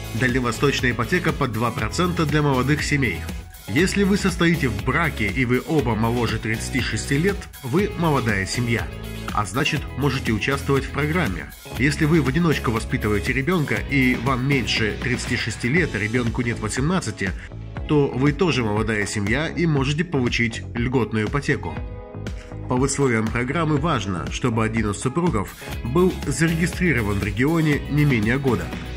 Дальневосточная ипотека под 2% для молодых семей. Если вы состоите в браке и вы оба моложе 36 лет, вы молодая семья, а значит можете участвовать в программе. Если вы в одиночку воспитываете ребенка и вам меньше 36 лет, а ребенку нет 18, то вы тоже молодая семья и можете получить льготную ипотеку. По условиям программы важно, чтобы один из супругов был зарегистрирован в регионе не менее года.